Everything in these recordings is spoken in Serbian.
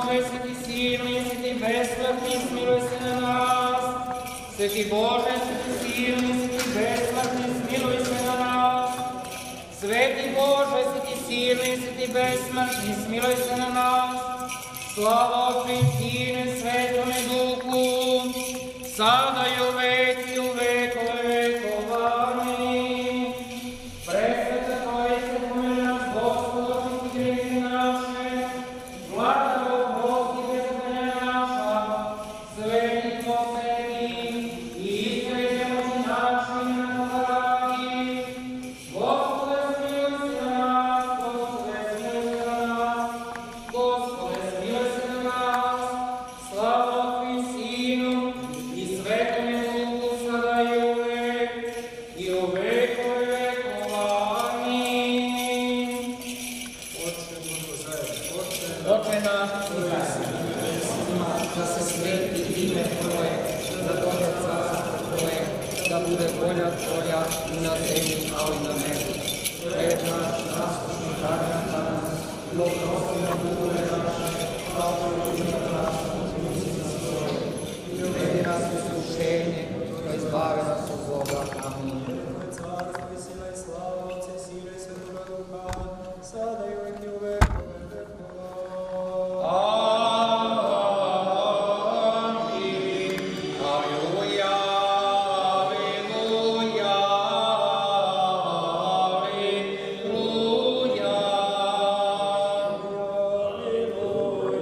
Святой, Святый Сильный, Святый Бессмертный, смилуй се на нас. Святый Боже, Святый Сильный, Святый Бессмертный, смилуй се на нас. Святый Боже, Святый Сильный, Святый Бессмертный, смилуй се на нас. Слава Отцу и Сину и Святому Духу, sada i u veci, u vekove vekova. Amin. Presveta Trojice, pomili nas, Gospod, očisti grijehe naše, blago oprosti bezzakonja naša, sveti posveti i iskreće moći naši na radi. Gospode, smiluj se na nas, Gospode, smiluj se na nas, Gospode, smiluj se na nas. Slava Otcu i Sinu i Svetome Duhu, sada i uvek i u vekove vekova. Amin. Oče naš koji si na nebesima, da se sveti ime Tvoje, da dođe carstvo Tvoje, da bude volja Tvoja i na zemlji kao i na nebu. Hljeb naš naslušni daj nam danas, i oprosti nam dugove naše, kao što i mi opraštamo svoje. I uvedi nas u iskušenje, da izbavi nas od zloga. Amin. Carstvo i sila i slava, Otca i Sina i Svetoga Duha, sada i uvek i u vekove vekova. Amin. Aleluja, aleluja, aleluja.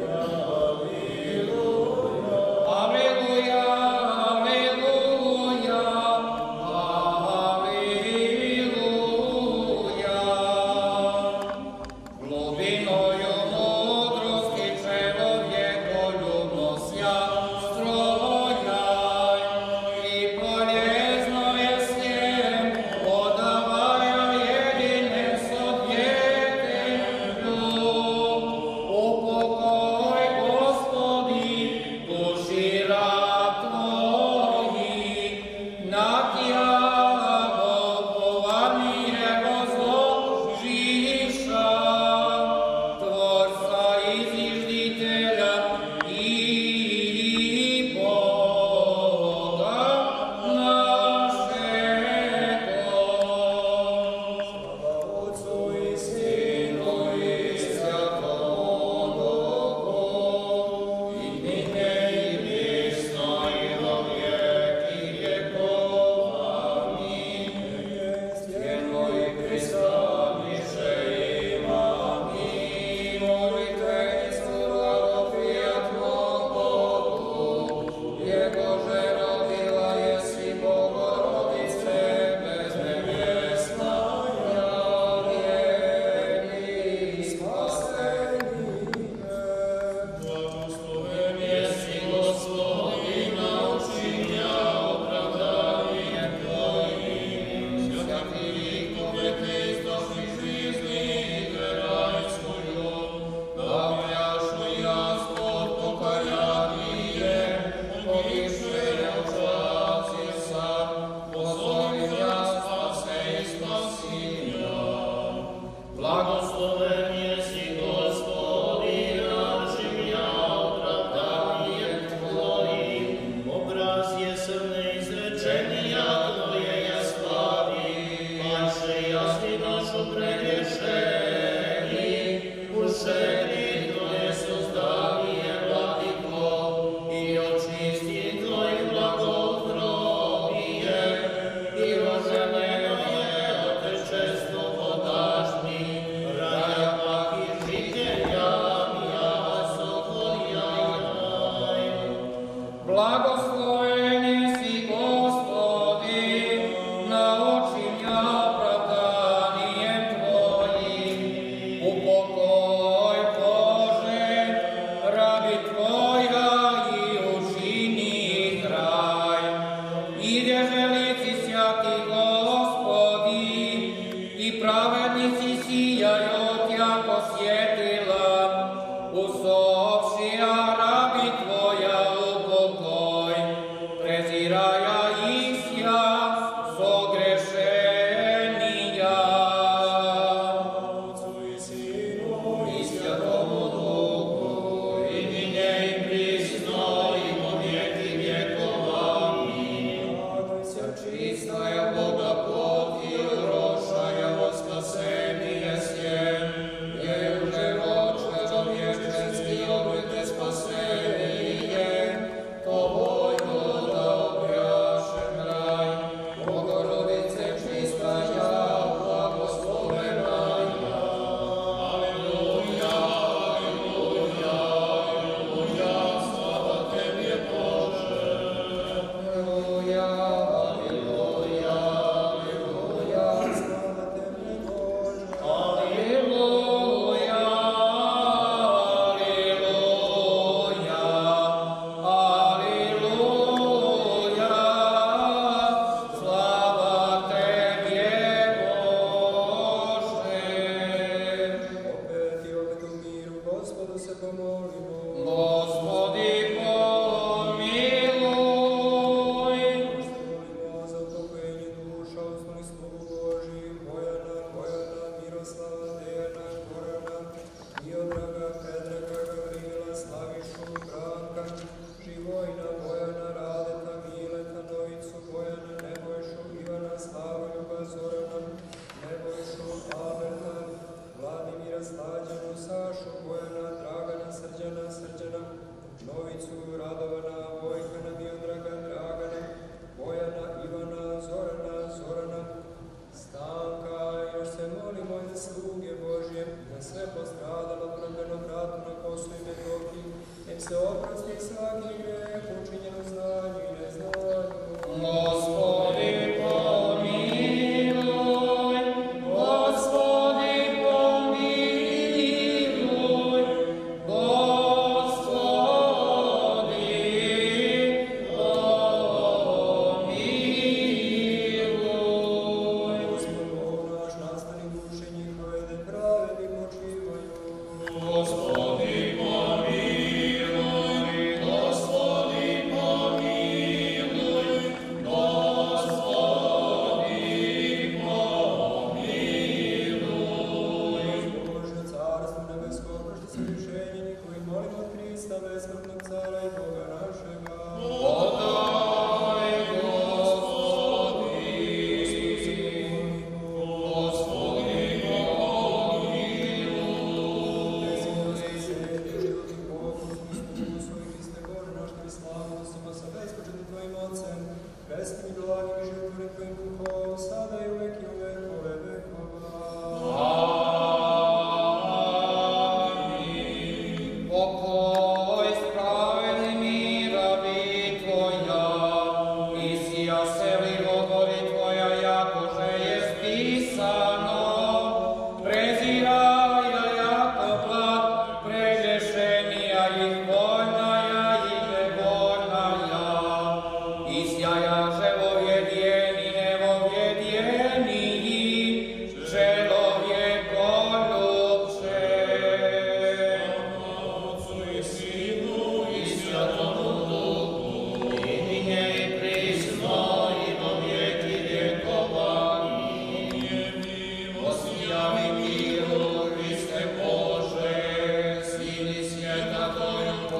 Господи, помилуй. Молимо за упокоєння душа, основних слуг Божих, Бояна, Мирослава, Деяна, Горана, Мiodraga, Преdraga, Гаврила, Славишу, Бранка, Живойна, Бояна, Радета, Милета, Новицу, Бояна, Nebojšu, Ivana, Slavoljuba, Zorana, Nebojšu, Alberta, Vladimira, Slađanu, Sašu, Bojana, Dragana, Srđana, Novicu, Radovana, Vojkana, Miodraga, Dragana, Bojana, Ivana, Zorana, Stanka, još se molimo i za sluge Božje, da sve postradalo pravdeno vratu na Kosovu i Metohiji, em se oprosti svaki greh učinjen u znanju i neznanju. Gospodi, pomiluj. Gospodi, pomiluj. Gospodi, pomiluj. Gospod Bog naš, nastani duše njihove, da pravedni počivaju. Gospodi, pomiluj. Gospodi, pomiluj. Gospodi, pomiluj. Bože, carstvo nebesko, prošli se rješenje njihovi, molimo od Hrista, besmrtnog cara i Boga našega. Podaj, Gospodi. Gospodi, pomiluj. Presimnosti sveti, životnih pokus, misli svoj Hriste Bože, naš tebi slavu, nosimo sa bespočetnim tvojim ocem, beskim i blagim i životvorim tvojim duhom, sada i uvek i u vekove vekova. Amin. Pokoj spravedni miravi Tvoja, i sija seli odvori Tvoja, jakože je spisano. Preziraja jako plat, pregrešenija ih voljnaja i nevoljnaja. Isjaja želovjedjeni, nevojedjeniji, želovjekoljubše. Otcu i Sinu i Svjatomu Duhu, i nje i prisno i do vijeki vjekova. Osmijavi miru, Hriste Bože, sili svijeta Tvojom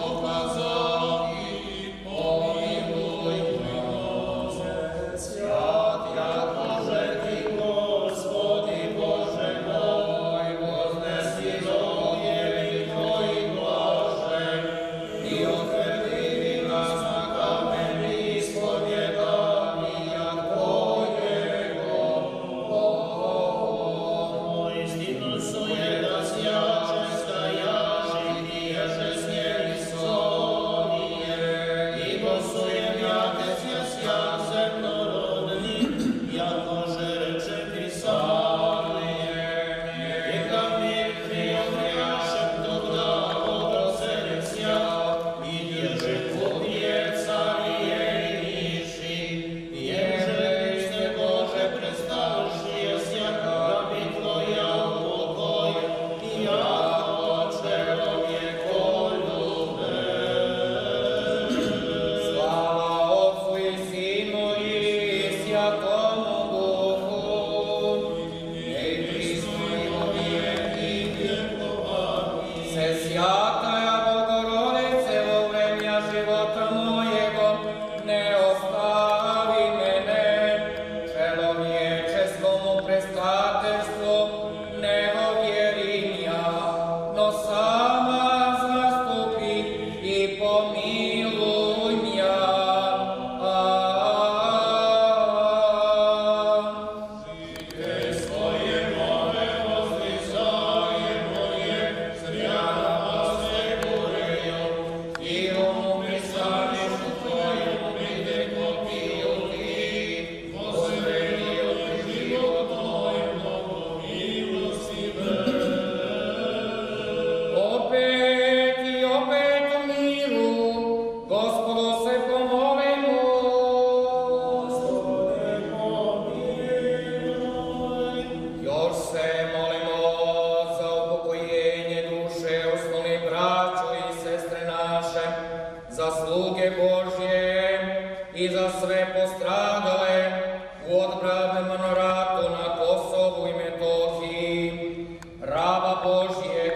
za sluge Božje i za sve postradale u odbranbenom ratu na Kosovu i Metohiji, raba Božijeg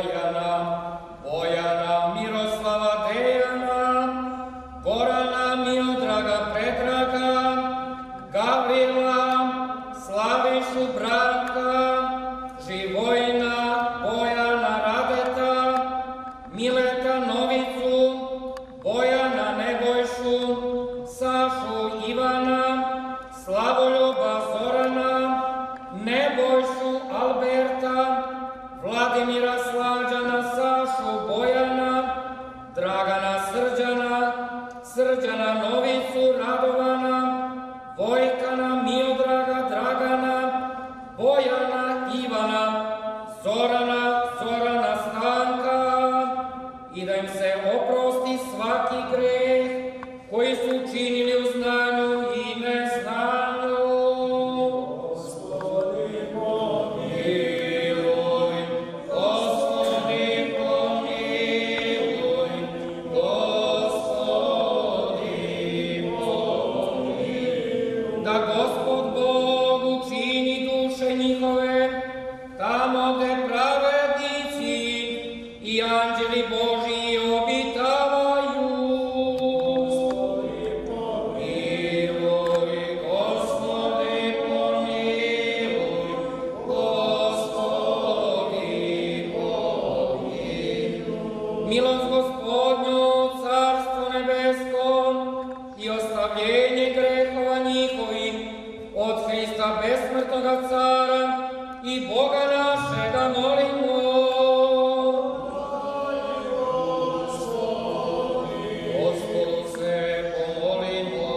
Bojana, Miroslava Dejana, Gorana Miodraga Predraga, Gavrila, Slavišu Branka, Živojina Bojana Radeta, Mileta Novicu, Bojana Nebojšu, Sašu Ivana, Slavoljuba Zorana, Nebojšu Alberta, Vladimira Slađana, Sašu Bojana, Dragana Srđana Novicu Radovana, Vojkana Miodraga Dragana, Bojana Ivana, Zorana Stanka, i da im se oprosti svaki greh koji su učinili u znanju i neznanju. Gospodi pomiluj, Gospodi pomiluj, Gospodi pomiluj. Da Gospod Bog učini duše njihove tamo gde pravednici i anđeli Božji obitavaju. Gospodi pomiluj, Gospodi pomiluj, Gospodi pomiluj. Milost Gospodnju, Carstvo nebesko i ostavljenje grehova njihovih od Hrista besmrtnoga Cara i Boga našega molimo. Gospodu se pomolimo.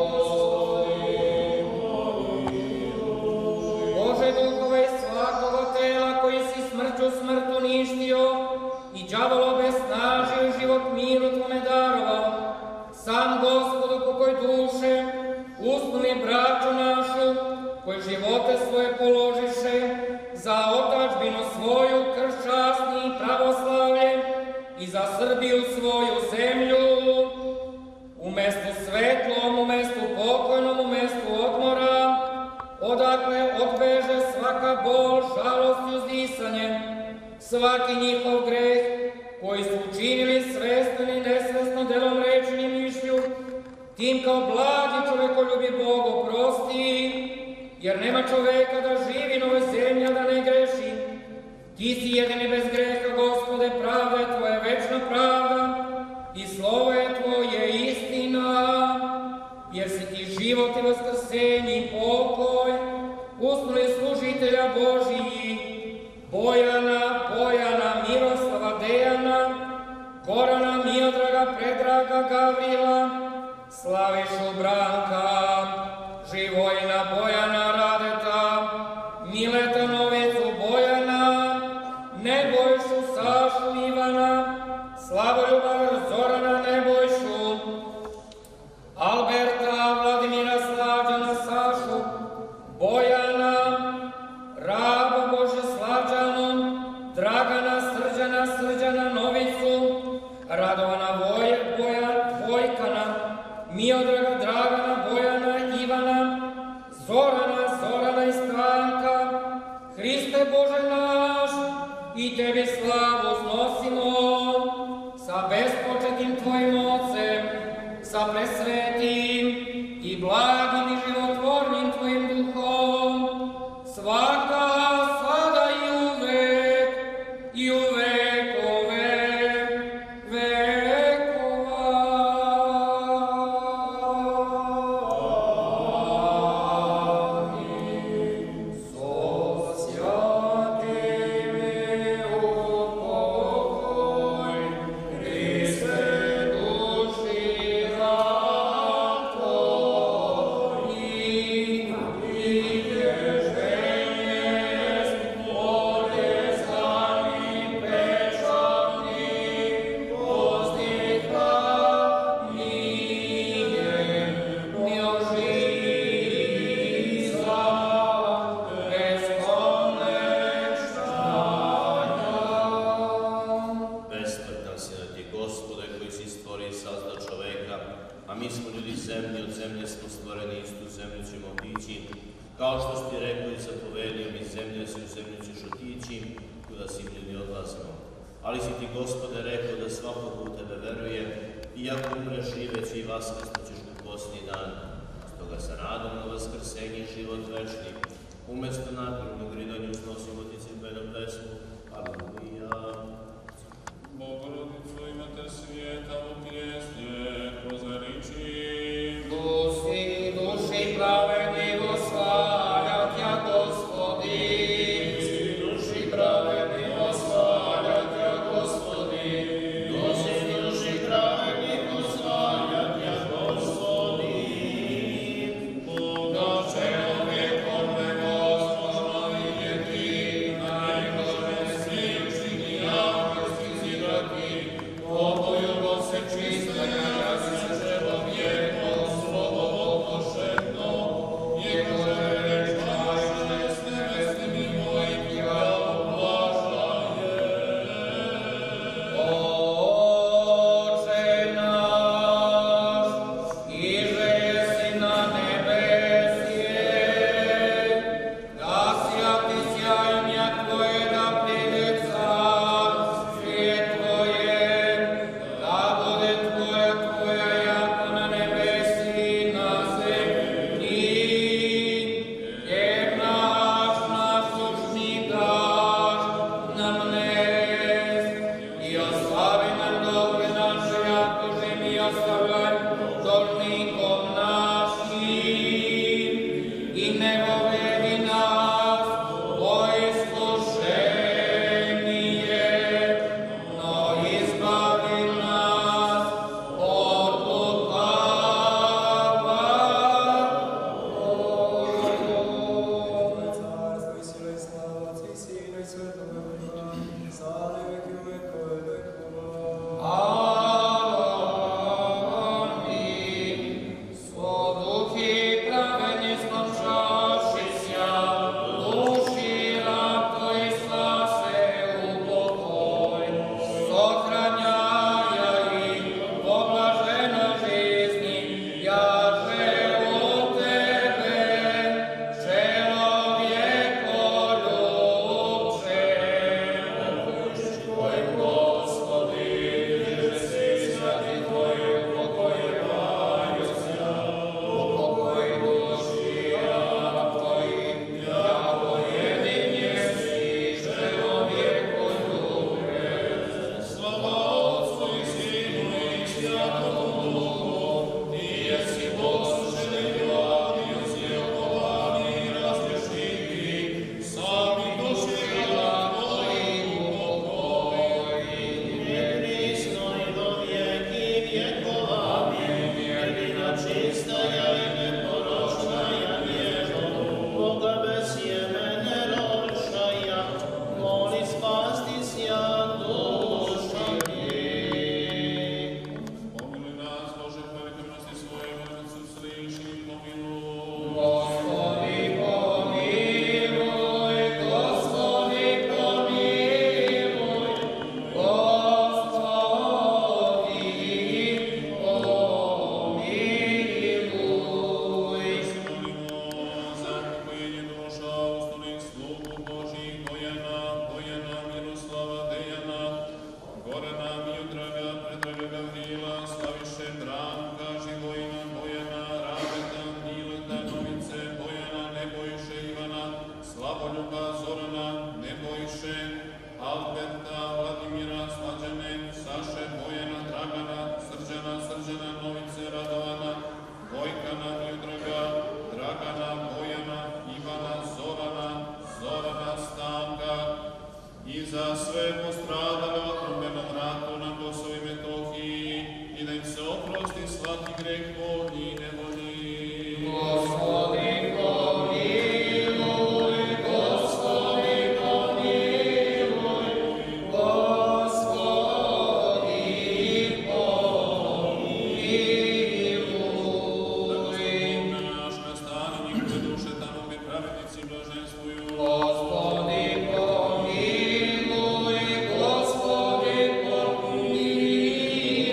Bože, duhove svakoga tela koji si smrću smrt uništio i đavolobe snažio život miru Tvome darovao, sam Gospodu pokoj duše, usnuli braću našu, koji živote svoje položiše za otadžbinu svoju, krst časni i pravoslavlje i za Srbiju svoju zemlju, u mestu svetlom, u mestu pokojnom, u mestu odmora, odakle odbeže svaka bol, žalost i uzdisanje, svaki njihov greh koji su učinili svesno i nesvesno delom reči i mišlju, tim kao blagi čovekoljubi Bog oprosti, jer nema čoveka da živi na ovoj zemlji, da ne greši. Ti si jedini bez greha, Gospode, pravda je Tvoja večna pravda i slovo je Tvoje istina, jer si Ti život i vaskrsenje i pokoj usnuli služitelja Božiji, Bojana, Miroslava Dejana, Gorana Miodraga Predraga Gavrila, Slavišu Branka, Živojina Bojana Radeta, Mileta Novicu Bojana, Nebojšu Sašu Ivana, Slavoljuba Zorana Nebojšu, Alberta Vladimira Slađana Sašu Bojana, Raba Bože Slađanu, Dragana Srđana Novicu, Radovana Vojkana, Miodraga Dragana Bojana Ivana, Zorana i Stanka, Hriste Bože naš, i Tebi slavu znosimo, sa bespočetim Tvojim Ocem, sa presvetim i blagim i životvornim Tvojim Duhom, svaka, sada i uvek, i u vekove vekova. Amin. Sosjati me u pokoj, Hriste duši za Gospode, koji si stvori i sazdao čoveka, a mi smo ljudi zemlje, od zemlje smo stvoreni, istu zemlju ćemo otići, kao što si ti rekao i zapovedio, mi zemlje si, u zemlju ćeš otići, kuda si ljudi odlazimo. Ali si ti, Gospode, rekao da svako u tebe veruje, i ako umreš živeći i vaskrsnućeš u posljednji dan. Stoga sa nadom na vaskrsenje i život večni, umjesto nagrobnog ridanja uznosimo ti crkvenom pesmu. Aleluja. Bogorodico, imate svijeta u pjesnje, prozveliči. Duši, duši pravedni, osvalja tja, Gospodi. Duši pravedni, osvalja tja, Gospodi. Duši pravedni, osvalja tja, Gospodi. Boga čovjekove, Gospoda, vidjeti, najbolje svih i javnosti zidati, oboju go se čiste, ja se želo vjeko, slovo opošetno, jego reč tajne, s nebesnim i mojim ja oblažaje. Oče naš, iže jesi na nebesje, da sjati sjajnja Tvoje, da pride carstve Tvoje, da bude Tvoja jako na nebesi i na zemlji. Hljeb naš nasušni daš nam dnes, i oslavi nam dolge naše, jako že mi ostavljaj dolnikom našim, i ne vovedi nas o iskušenje, no izbavi nas od lukava. Carstvo i sila i slava, Otca i Sina i Svetoga Duha, sada i uvek i uvek, vekova. Amin. Svoduhi pravedni skončaši sja, duši rab Tvoj spase u pokoj, sohranjaja ih po blaženoj žizni, jaže u Tebe, čelovjekoljubče. Tvoj Gospodi, že si sveti Tvoje upokojevaju sja, upokoj duši rab Tvojih, jako jedin jesi, čelovjekoljubče. Slava Otcu i Sinu i Svatom Duhu, Ti jesi poslušeni vladi, uzjelkovani i razgrešiti, sami duši rab Tvojih upokoj. Prisno i do vijeki vjekova, amin. Jedina čistaja i neporočnaja vježo, Boga bez sjemene rošaja, moli spasti sja duša njih. Pomiluj nas, Bože, po velikomilosti svoje, molim se usliši, pomiluj. Gospodi pomiluj, Gospodi pomiluj, Gospodi pomiluj. Molimo za upokojenje duša ustunih slugu Božih, Bojana, Miroslava, Dejana, Gorana, Miodraga, Predraga Gavrila, Slaviše, Branka, Živojina, Bojana, Rabeta, Mileta, Novice, Bojana, Nebojše, Ivana, Slavoljuba, Zorana, Nebojše, Alberta, Vladimira, Slađane, Saše, Bojana, Dragana, Srđana, Novice, Radovana, Vojkana, Miodraga, Dragana, Bojana, Ivana, Zorana, Stanka, i za sve postradale u odbrambenom ratu na Kosovu i Metohiji, i da im se oprosti svaki greh, bol i nevolji. Gospodi pomiluj, Gospodi pomiluj, Gospodi pomiluj. Naš nastane njihove duše tamo gde pravednici blaženstvuju. Gospodi pomiluj, Gospodi pomiluj.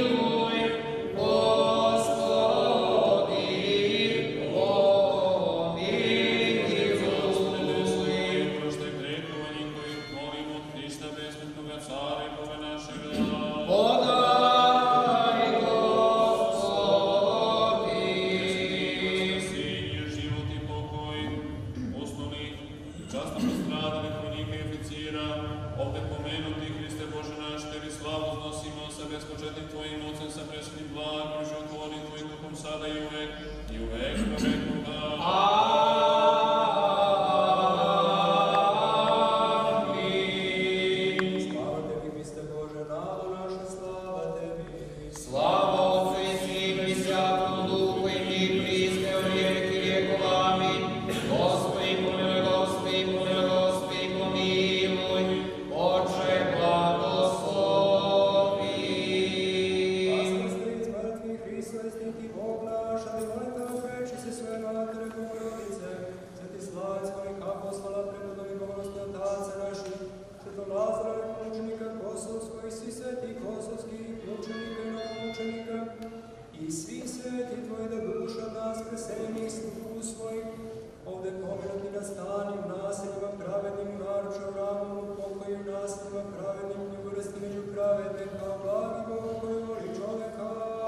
i svi sveti tvoje da duša nas preseljenih slugu svojih, ovde pomenuti da stani u naseljima pravednim, naruča u ravnom pokoju naseljima pravednim, i uvrsti među pravedne kao blagi Bog koji voli čoveka.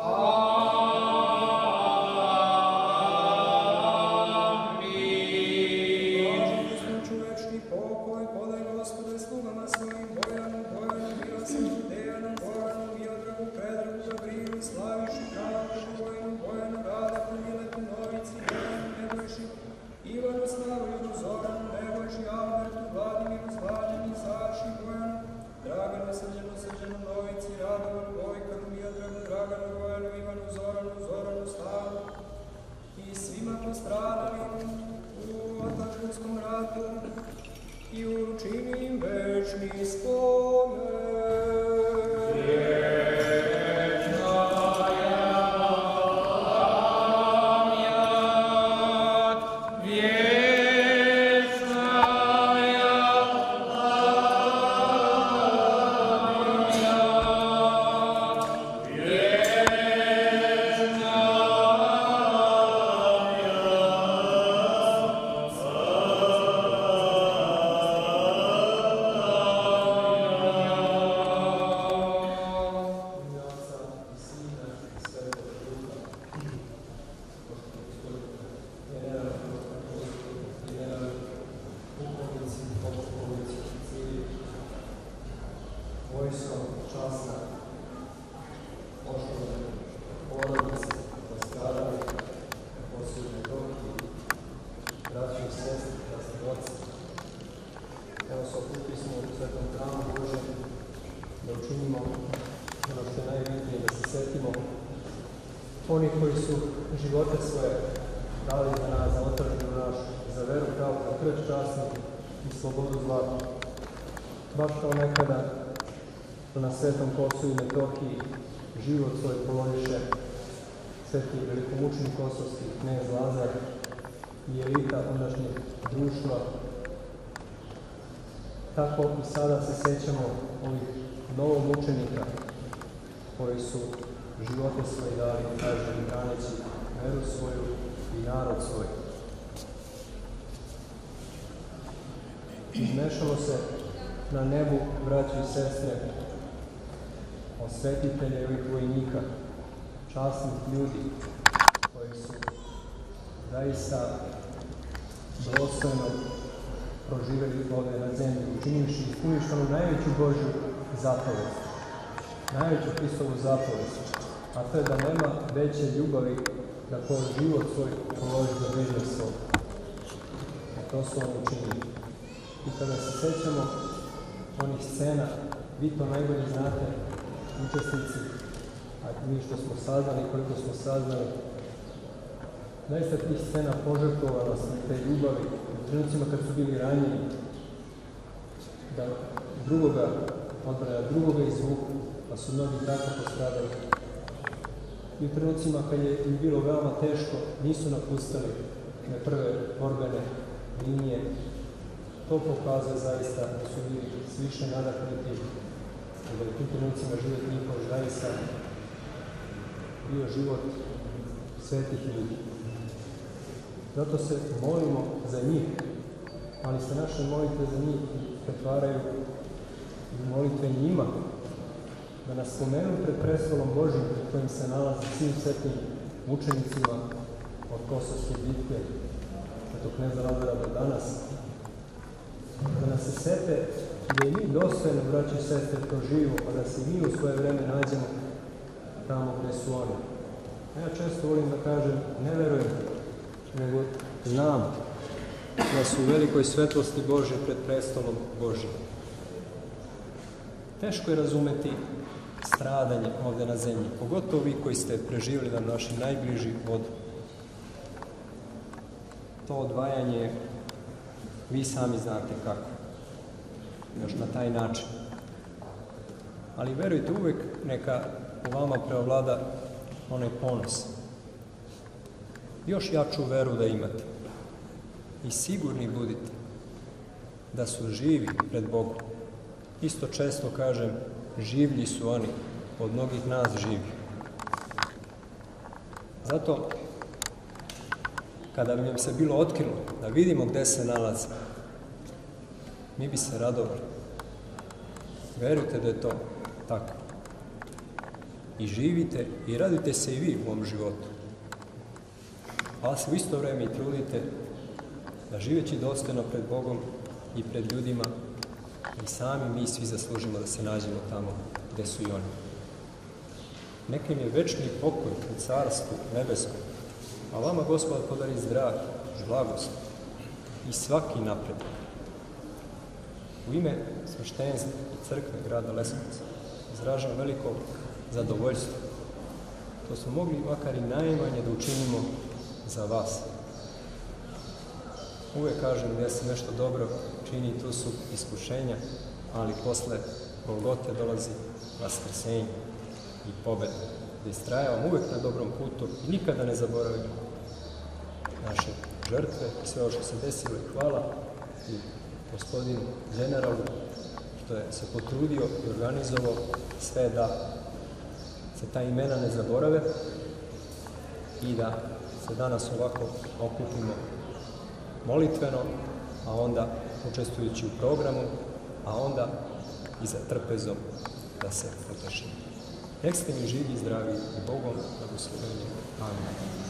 I uručini im večni spomen. Oni koji su živote svoje dali za nas, za otadžbinu našu, za veru kao krst časni i slobodu zlatnu. Baš kao nekada na Svetom Kosovu i Metohiji život svoj položiše sveti velikomučenik kosovski knez Lazar i elita ondašnjeg društva. Tako i sada se sećamo ovih novomučenika koji su živote svoje dali, kažem, braneći veru svoju i narod svoj. Izmešalo se na nebu, braćo i sestre, osvetitelja i ovih vojnika, časnih ljudi, koji su zaista dostojno proživeli ovde na zemlji, učinivši i ispunivši onu najveću Božju zapovest, najveću Hristovu zapovest, a to je da nema veće ljubavi da ko život svoj položi za bližnjeg svog. A to su oni učinili. I kada se sećamo onih scena, vi to najbolje znate, učesnici, a mi što smo saznali, koliko smo saznali, zaista tih scena požrtvovanost te ljubavi u trenucima kad su bili ranjeni, da drugoga odbrana, drugoga izvuku, pa su mnogi tako postradali. I u trenucima kad je im bilo veoma teško, nisu napustali na prve borbene linije. To pokazuje zaista da su bili sviše nadahnuti, da je u tim trenucima život njihov zaista bio život svetih ljudi. Zato se molimo za njih, ali se naše molitve za njih pretvaraju u molitve njima, da nas spomenu pred prestolom Božjim pred kojim se nalazi svim svetim mučenicima od Kosovske bitke, od kneza Lazara do danas, da nas se sete da i mi dostojno, braći i sestre, to živimo, pa da se mi u svoje vreme nađemo tamo gde su oni. Ja često volim da kažem, ne verujem, nego znam da su u velikoj svetlosti Božje pred prestolom Božjim. Teško je razumeti stradanje ovde na zemlji, pogotovo vi koji ste preživjeli da naši najbliži od to odvajanje, vi sami znate kako, još na taj način. Ali verujte, uvek neka u vama preovlada onaj ponos. Još jaču veru da imate i sigurni budite da su živi pred Bogom. Isto često kažem, življi su oni, od mnogih nas živi. Zato, kada bi nam se bilo otkrilo da vidimo gde se nalazi, mi bi se radovali. Verujte da je to tako. I živite i radite se i vi u ovom životu. Ali se u isto vreme i trudite da živeći dostojno pred Bogom i pred ljudima, i sami mi svi zaslužimo da se nađemo tamo gde su i oni. Neka im je večni pokoj u carstvu nebeskom, a vama Gospod podari zdravlje, blagost i svaki napredak. U ime sveštenstva i crkve grada Leskovca izražavam veliko zadovoljstvo. To smo mogli makar i najmanje da učinimo za vas. Uvek kažem gde se nešto dobro čini, tu su iskušenja, ali posle Golgote dolazi vaskrsenje i pobeda. Da istrajavamo uvek na dobrom putu i nikada ne zaboravimo naše žrtve i sve ovo što se desilo. I hvala i gospodinu generalu što je se potrudio i organizovao sve da se ta imena ne zaborave i da se danas ovako okupimo molitveno, a onda učestvujući u programu, a onda i za trpezom da se potešimo. Nek ste mi živi i zdravi i Bogom blagosloveni. Amin.